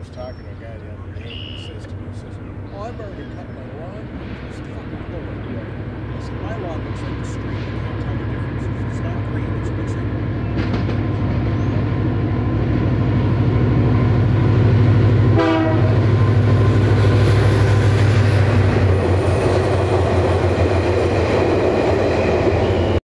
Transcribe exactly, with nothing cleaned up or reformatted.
was talking to a guy the other day, and he says to me, he says, "Oh, I've already cut my lawn. Just fucking pull it." I said, "My lawn looks like the street.